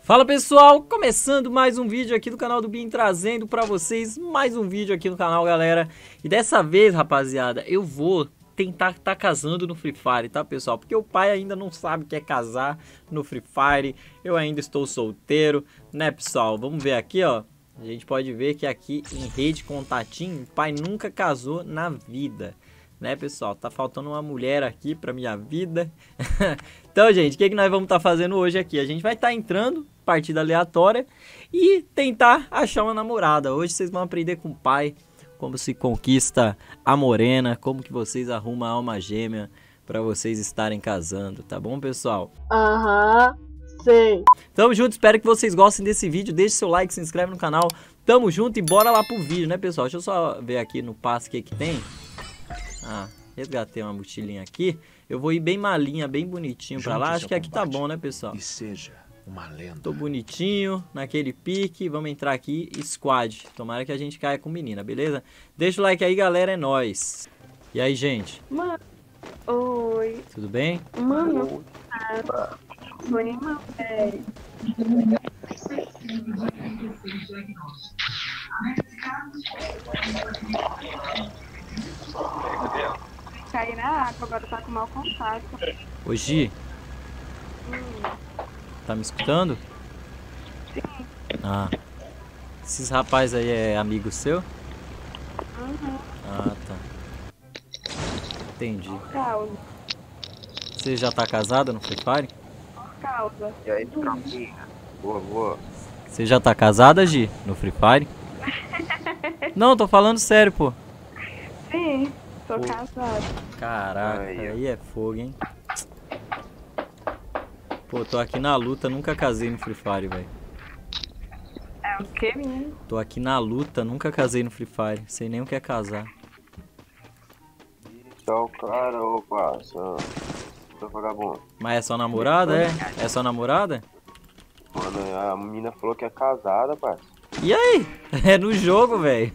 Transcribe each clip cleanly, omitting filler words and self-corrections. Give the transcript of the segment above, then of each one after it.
Fala pessoal, começando mais um vídeo aqui do canal do Bin, trazendo pra vocês mais um vídeo aqui no canal, galera. E dessa vez, rapaziada, eu vou tentar estar casando no Free Fire, tá pessoal? Porque o pai ainda não sabe o que é casar no Free Fire, eu ainda estou solteiro, né pessoal? Vamos ver aqui, ó. A gente pode ver que aqui em Rede Contatinho, o pai nunca casou na vida, né pessoal? Tá faltando uma mulher aqui pra minha vida. Então, gente, o que nós vamos estar fazendo hoje aqui? A gente vai estar entrando, partida aleatória, e tentar achar uma namorada. Hoje vocês vão aprender com o pai como se conquista a morena, como que vocês arrumam a alma gêmea pra vocês estarem casando, tá bom, pessoal? Aham, sei. Tamo junto, espero que vocês gostem desse vídeo. Deixe seu like, se inscreve no canal. Tamo junto e bora lá pro vídeo, né, pessoal? Deixa eu só ver aqui no passe o que tem. Ah, resgatei uma mochilinha aqui. Eu vou ir bem malinha, bem bonitinho pra lá. Acho que aqui tá bom, né, pessoal? E seja uma lenda. Tô bonitinho, naquele pique. Vamos entrar aqui, squad. Tomara que a gente caia com menina, beleza? Deixa o like aí, galera, é nóis. E aí, gente? Mano, oi. Tudo bem? Mano, tô animal, velho. Caí na água, agora tá com mau contato. Ô, Gi, tá me escutando? Sim. Ah, esses rapazes aí é amigo seu? Uhum. Ah, tá. Entendi. Causa. Você já tá casada no Free Fire? Causa. E aí, caminha. Boa, boa. Você já tá casada, Gi, no Free Fire? Não, tô falando sério, pô. Sim, tô Pô. casada. Caraca, Aí, ó. aí é fogo, hein? Pô, tô aqui na luta, nunca casei no Free Fire, velho. É o que, menino? Tô aqui na luta, nunca casei no Free Fire. Sei nem o que é casar. Então, cara, opa, sou vagabundo. Mas é só namorada, é? É só namorada? Mano, a menina falou que é casada, parça. E aí? É no jogo, velho.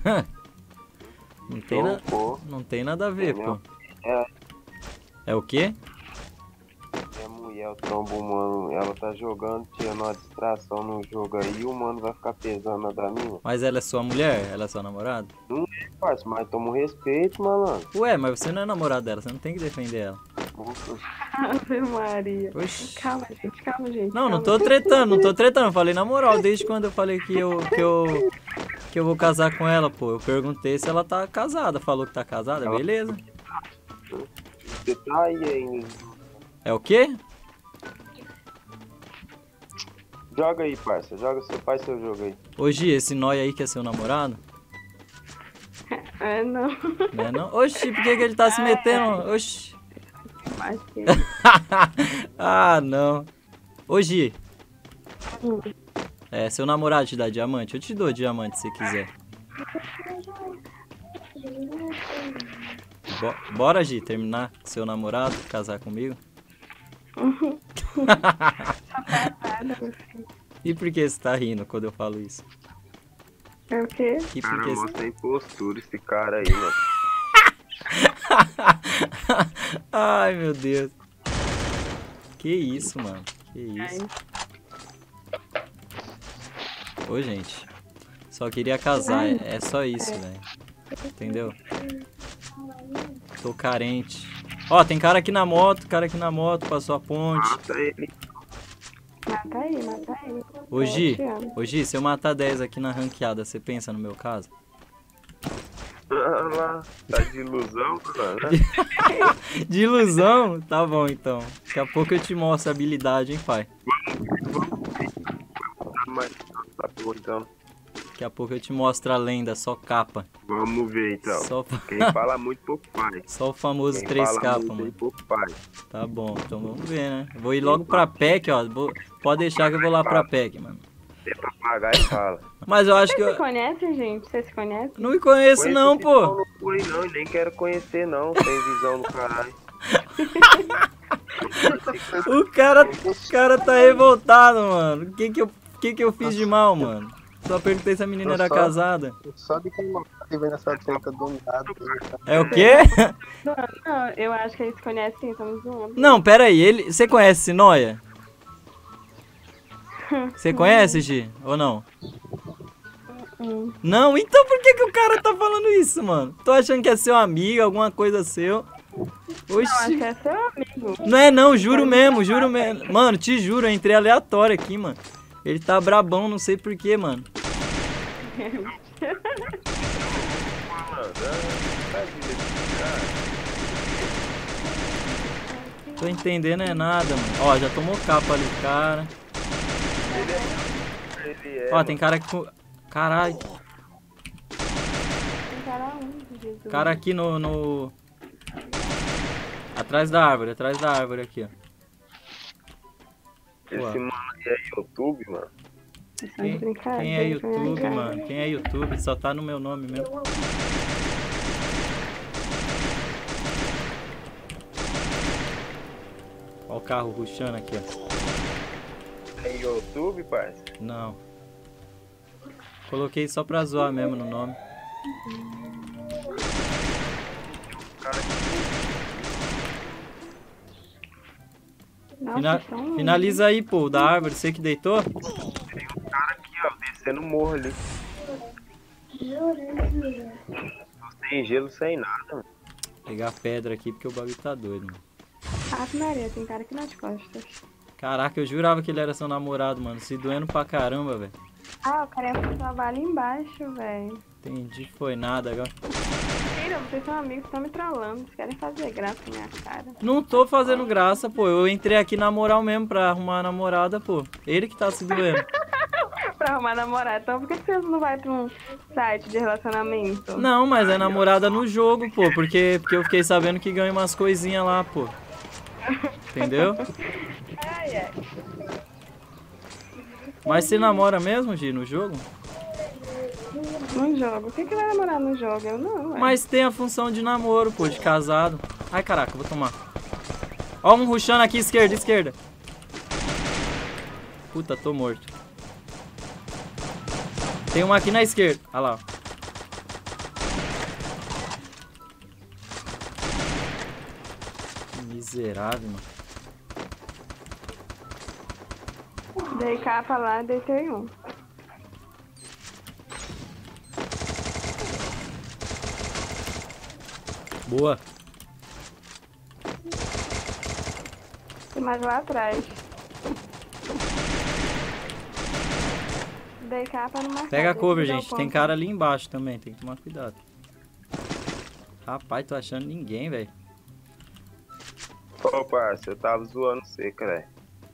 Pô, Não tem nada a ver, pô. É, É o quê? minha mulher, o trombo, mano, ela tá jogando, tirando uma distração no jogo aí, o mano vai ficar pesando na da minha. Mas ela é sua mulher? Ela é sua namorada? Parça, mas toma um respeito, malandro. Ué, mas você não é namorado dela, você não tem que defender ela. Ave Maria. Oxi. Calma, gente, calma, gente. Não, não calma. tô tretando, não tô tretando. Eu falei na moral, desde quando eu falei que eu vou casar com ela, pô. Eu perguntei se ela tá casada. Falou que tá casada, beleza. Você tá aí ainda. É o quê? Joga aí, parça, joga seu jogo aí. Hoje, esse nóia aí que é seu namorado? É, não. Não é não? Oxi, por que ele tá se metendo? Oxi. Acho que... Ah, não. Hoje, Hum. seu namorado te dá diamante? Eu te dou diamante se quiser. Bora, Gi, terminar com seu namorado, casar comigo? E por que você tá rindo quando eu falo isso? É o quê? E por Cara, que mostra a impostura esse cara aí, mano. Ai, meu Deus. Que isso, mano? Que isso? Ô, gente. Só queria casar. É só isso, velho. Entendeu? Tô carente. Ó, tem cara aqui na moto. Cara aqui na moto. Passou a ponte. Mata ele. Mata ele. Hoje, Eu te amo. hoje, se eu matar 10 aqui na ranqueada, você pensa no meu caso? Ah lá, tá de ilusão, mano. De ilusão? Tá bom, então. Daqui a pouco eu te mostro a habilidade, hein, pai? Mas tá bom, então. Daqui a pouco eu te mostro a lenda, só capa. Vamos ver, então. Só, Quem fala muito, pouco faz. só o famoso Quem 3 fala capa, muito, mano. pouco faz. Tá bom, então vamos ver, né? Vou ir logo pra PEC, ó. Pode deixar que eu vou lá pra PEC, mano. É pra pagar e fala. Mas eu acho que Você se eu... conhece, gente? Você se conhece? Não me conheço não, Conheço esse pau pô. no cu aí não, e nem quero conhecer não, tem visão no caralho. O cara tá revoltado, mano. O que eu fiz de mal, mano? Só perguntei se a menina era casada. Só de quem não tá vendo essa treta do nada. É o quê? Não, eu acho que eles conhecem sim, estamos zoando. Não, pera aí. Você conhece esse Noia? Você conhece, Gi? Ou não? Não? Então por que o cara tá falando isso, mano? Tô achando que é seu amigo, alguma coisa seu. Não, acho Oxi. que é seu amigo. Não é não, juro mesmo, juro mesmo. Mano, te juro, eu entrei aleatório aqui, mano. Ele tá brabão, não sei porquê, mano. Tô entendendo é nada, mano. Ó, já tomou capa ali o cara. Ó, tem cara aqui com... Caralho. Tem cara onde, Jesus? Cara aqui no... Atrás da árvore aqui, ó. Esse mano aí é YouTube, mano. Quem é YouTube, mano? Quem é YouTube? Só tá no meu nome mesmo. Ó o carro rushando aqui, ó. É YouTube, parça? Não. Coloquei só pra zoar mesmo no nome. Nossa, são Finaliza aí, pô, o da árvore. Você que deitou? Tem um cara aqui, ó, descendo o morro ali. Sem gelo, sem nada, mano. Pegar pedra aqui porque o bagulho tá doido, mano. Ave Maria, tem cara aqui nas costas. Caraca, eu jurava que ele era seu namorado, mano. Se doendo pra caramba, velho. Ah, o cara ia trabalhar ali embaixo, velho. Entendi, foi nada agora. Mentira, vocês são amigos, estão me trollando. Vocês querem fazer graça com minha cara. Não tô fazendo graça, pô. Eu entrei aqui na moral mesmo pra arrumar a namorada, pô. Ele que tá se doendo. Pra arrumar namorado. Então por que vocês não vai pra um site de relacionamento? Não, mas é namorada no jogo, pô. Porque eu fiquei sabendo que ganha umas coisinhas lá, pô. Entendeu? Ai, ai. Mas você namora mesmo, Gi, no jogo? No jogo. O que vai namorar no jogo? Eu não, ué. Mas tem a função de namoro, pô, de casado. Ai, caraca, vou tomar. Ó, um rushando aqui, esquerda, esquerda. Puta, tô morto. Tem uma aqui na esquerda. Olha lá, ó. Miserável, mano. Dei capa lá e deitei um. Boa. Tem mais lá atrás. Dei capa no marcador. Pega a cover, Deu gente. ponto. Tem cara ali embaixo também. Tem que tomar cuidado. Rapaz, tô achando ninguém, velho. Ô, parça, eu tava zoando você, cara.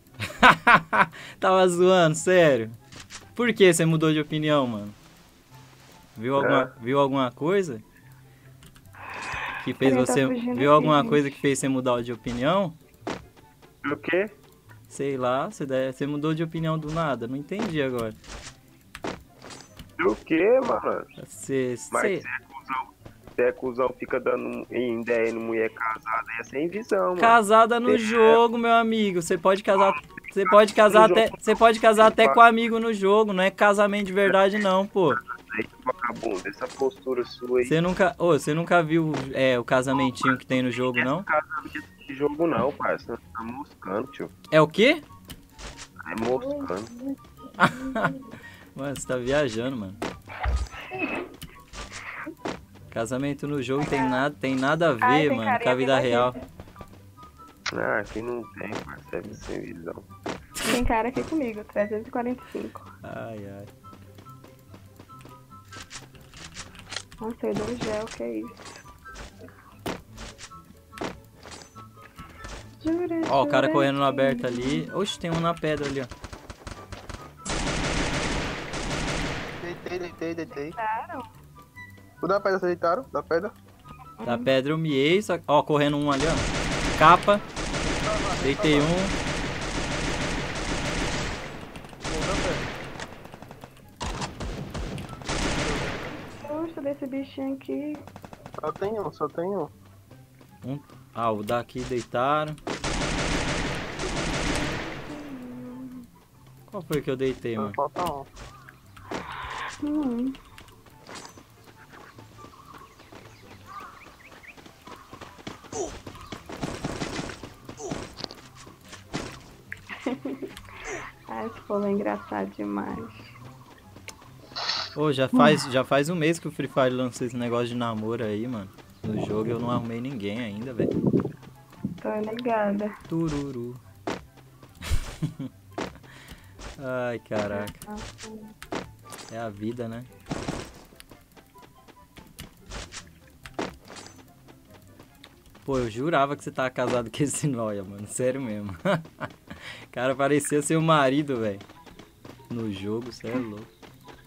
Tava zoando, sério. Por que você mudou de opinião, mano? Viu alguma coisa? Que fez Ele tá você... fugindo Viu aqui, alguma gente. coisa que fez você mudar de opinião? O quê? Sei lá, você mudou de opinião do nada. Não entendi agora. O quê, mano? Você... Mas se é cuzão, fica dando ideia no mulher casada, é sem visão, mano. Casada no jogo, meu amigo. Você pode casar até com amigo no jogo. Não é casamento de verdade, não, pô. Aí, vagabundo, essa postura sua aí. Você nunca viu o casamentinho que tem no jogo, não? Casamento de jogo não, parça. Você tá moscando, tio. É o quê? É moscando. Mano, você tá viajando, mano. Casamento no jogo tem nada a ver, Ai, tem mano, com a carinha vida bem real. Ah, aqui não tem, parça. É sem visão. Tem cara aqui comigo, 345. Ai, ai. Nossa, eu dou gel, que é isso? Jura, Ó, o cara jura correndo no que- aberto ali. Oxe, tem um na pedra ali, ó. Deitei. Claro. O da pedra, vocês deitaram? Da pedra? Da pedra eu miei, só... Ó, correndo um ali, ó. Capa. Deitei um. Gosto desse bichinho aqui. Só tem um. Ah, o daqui deitaram. Qual foi que eu deitei, Só mano? falta um. Hum. Ai, Esse povo é engraçado demais. Ô, já faz um mês que o Free Fire lançou esse negócio de namoro aí, mano. No jogo eu não arrumei ninguém ainda, velho. Tô ligada. Tururu. Ai, caraca. É a vida, né? Pô, eu jurava que você tava casado com esse nóia, mano. Sério mesmo. Cara, parecia ser o marido, velho. No jogo, você é louco.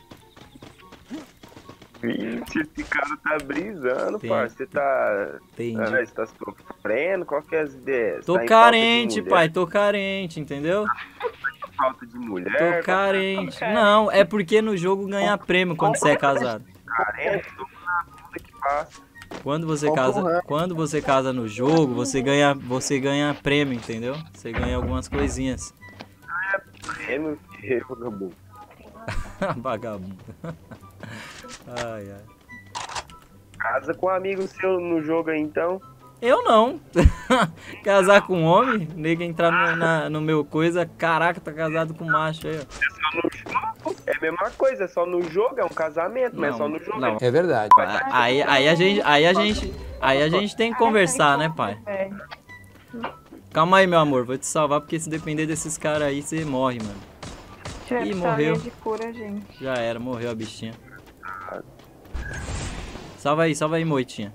Vixe, esse cara tá brisando, Tem- parça. Você tá. Entendi. Você tá sofrendo? Qual que é as ideias? Tô Tá em carente, falta de pai. Tô carente, entendeu? mulher, falta de mulher. Tô carente. Não, é porque no jogo ganha prêmio quando você é casado. Carente, tô na bunda que passa. Quando você casa no jogo, você ganha prêmio, entendeu? Você ganha algumas coisinhas. Prêmio, vagabundo. Vagabundo. Ai, ai. Casa com um amigo seu no jogo aí, então. Eu não. Casar com um homem, nego entrar no meu coisa, caraca, tá casado com macho aí, ó. Só no jogo. É a mesma coisa, é só no jogo, é um casamento, mas é só no jogo. Não. É verdade. Aí a gente tem que conversar, né, pai? Velho. Calma aí, meu amor, vou te salvar porque se depender desses caras aí, você morre, mano. Tiver Ih, pistolinha morreu. de cura, gente. Já era, morreu a bichinha. Salva aí, moitinha.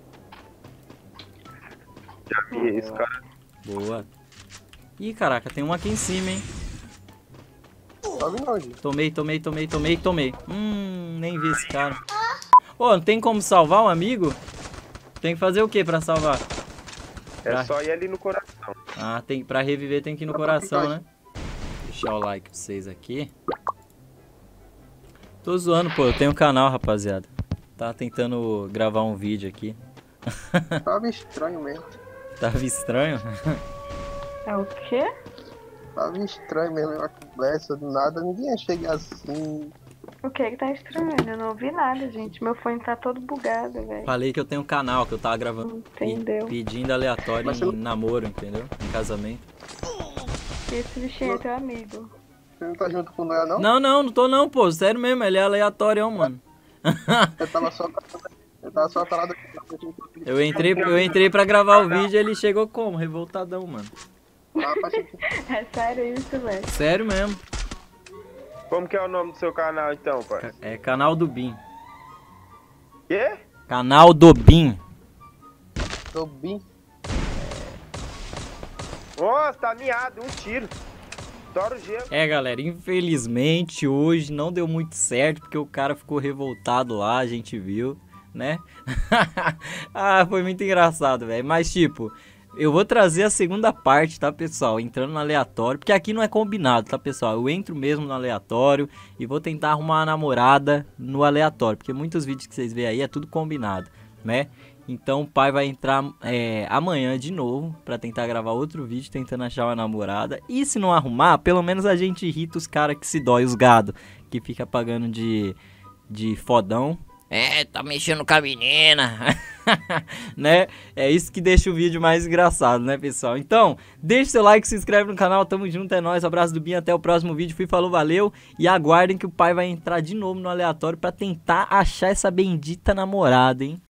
Já vi esse cara. Boa. Ih, caraca, tem um aqui em cima, hein? Tá vindo onde? Tomei. Nem vi esse cara. Ô, não tem como salvar um amigo? Tem que fazer o que pra salvar? É só ir ali no coração. Ah, pra reviver tem que ir no coração, né? Deixar o like pra vocês aqui. Tô zoando, pô, eu tenho um canal, rapaziada. Tava tentando gravar um vídeo aqui. Tava estranho mesmo. Tava estranho? É o quê? Tava estranho mesmo a conversa, do nada. Ninguém ia chegar assim. O que tá estranho? Eu não ouvi nada, gente. Meu fone tá todo bugado, velho. Falei que eu tenho um canal que eu tava gravando Entendeu? pedindo aleatório Mas em você não- namoro, entendeu? Em casamento. Esse bichinho é teu amigo. Você não tá junto com o Noia, não? Não tô não, pô. Sério mesmo, ele é aleatório, mano. Eu tava só parado aqui. Eu entrei pra gravar o vídeo e ele chegou como? Revoltadão, mano. É sério isso, velho. Sério mesmo. Como que é o nome do seu canal, então, pai? É canal do Bin. Quê? Canal do Bin. Tô bem. Nossa, tá miado, um tiro. Estoura o gelo. É, galera, infelizmente hoje não deu muito certo porque o cara ficou revoltado lá, a gente viu, né? Ah, foi muito engraçado, velho. Mas, tipo, eu vou trazer a segunda parte, tá, pessoal? Entrando no aleatório, porque aqui não é combinado, tá, pessoal? Eu entro mesmo no aleatório e vou tentar arrumar uma namorada no aleatório, porque muitos vídeos que vocês veem aí é tudo combinado, né? Então o pai vai entrar amanhã de novo pra tentar gravar outro vídeo tentando achar uma namorada. E se não arrumar, pelo menos a gente irrita os caras que se dói, os gado, que fica pagando de fodão. É, tá mexendo com a menina, né? É isso que deixa o vídeo mais engraçado, né, pessoal? Então, deixa seu like, se inscreve no canal, tamo junto, é nóis, abraço do Binho, até o próximo vídeo, fui, falou, valeu. E aguardem que o pai vai entrar de novo no aleatório pra tentar achar essa bendita namorada, hein?